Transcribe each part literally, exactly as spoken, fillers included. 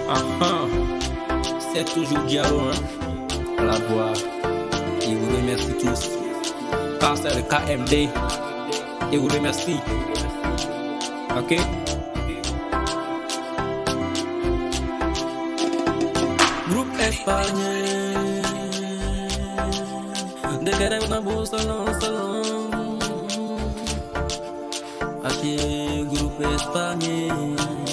Uh-huh. C'est toujours Diallo, hein, à la voix. Et vous remercie tous. Car c'est le K M D. Et vous remercie. Ok? Groupe espagnol. De querer na bourse, salon, salon. Aquí, groupe espagnol.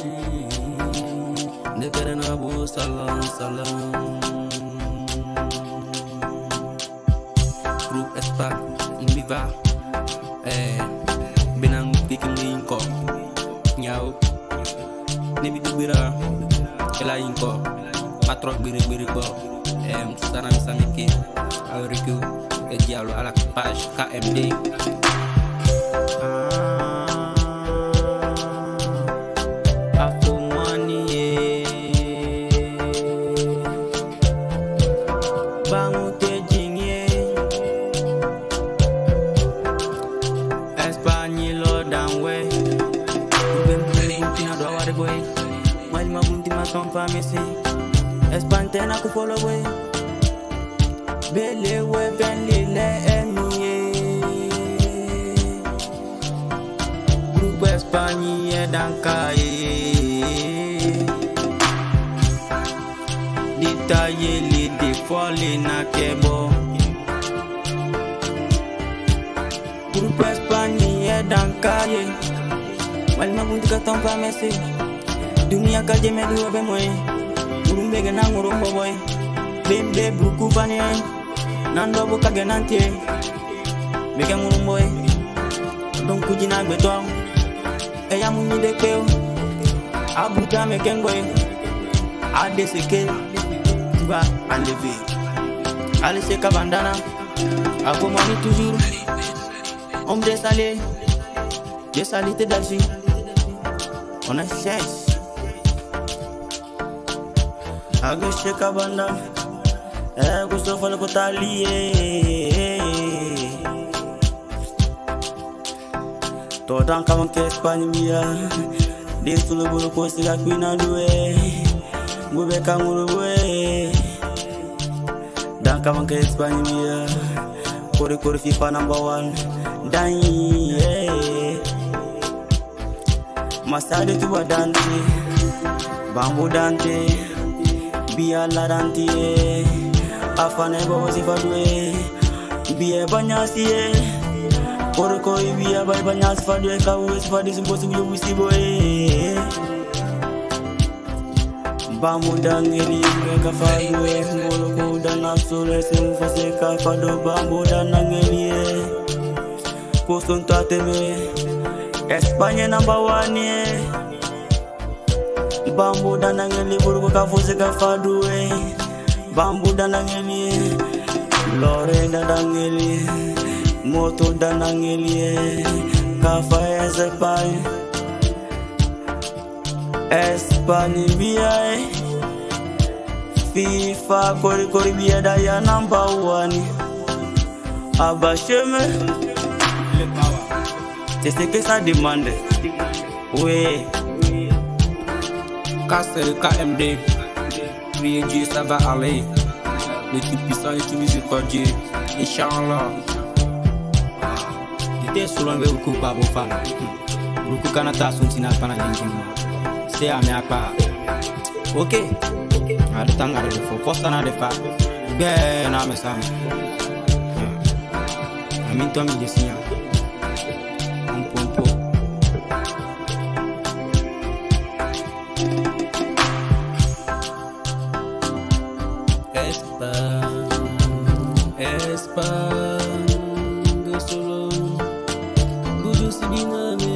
De querer na bourse, salon, salon. Groupe espagnol. Viva. Eh, benang bikin lingko. Nyau. Nebi dubira. Kela lingko. Patrok birik-birik bo. Eh, sana misalnya ki. Auriku. Et Diallo à la page K M D. Afro money, bangu te jingye, Espagne lo danwe. Ube mbele intina do aware boy, mali mabunti makampa mesi. Espagne tena kupolo boy. Bele we venli le emiye. Groupe Espagne dankaye. Ditaye li defole na kebo. Groupe Espagne dankaye. Malma bunti katompa mesi. Dunia kaje medu obe moy. Murumbege na murumbo boy. Bembe bruku fani. Nando boka genantie Beke murumboy Don kujina gbeto Eya muni de keo Abuja mekengoy Ade seke Tiba enlevé Allez seka bandana Ako mani toujours Homme de salé De salité d'Alger On a cherche Ago seka bandana Eh, gusto falo ko tali eh. Todan kamang ke Espanya mia. Din sulu bulu ko sila kwina duwe. Gube kanguru bue. Dan kamang ke Espanya mia. Kori kori FIFA number one. Dan eh. Masade tu badante. Bambu dante. Biya la dante. Afane bo si fadwe biye banyasi e korko biya bay banyas fadwe ka wes fadi simbo simbo wisi boy bamu dangeli ka fadwe ngolo ko dana sore sim fase ka fado bamu danangeli ko son tateme Espagne number one e bamu danangeli burgo ka fose ka fadwe Bambu danangeli, Lore danangeli, Moto danangeli, Kafa Espagne, Espagne biya, FIFA kori kori biya daya number one, Abasheme, c'est ce que ça demande, oui, Castel K M D. Dieu, ça va aller. Le tout puissant utilise le Dieu. Inch'Allah. J'étais sur un véhicule pour pas faire. Beaucoup Canada sont in Alpana d'Ingénieur. C'est à mes pas. Ok. À le temps à le faire. Poste à le faire. Bien, non, mais ça. Amin, toi, mi dessine. Un pompo. Espagne, de solo, buju si biname.